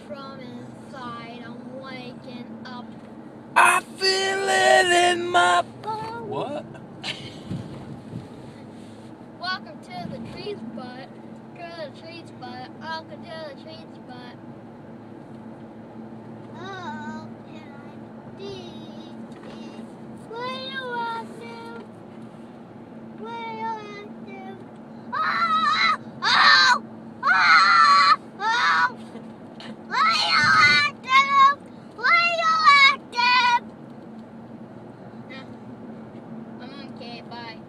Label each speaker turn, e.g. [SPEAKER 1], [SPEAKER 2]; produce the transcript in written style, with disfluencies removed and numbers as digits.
[SPEAKER 1] from inside. I'm waking up.
[SPEAKER 2] I feel it in my... What?
[SPEAKER 1] Welcome to the tree spot. Go to the tree spot. Welcome to the tree spot. Oh, can I see? What do you want to? What do you want to? Oh! Oh! Oh! Oh! What do you want to? What do you want to? Nah, I'm okay, bye.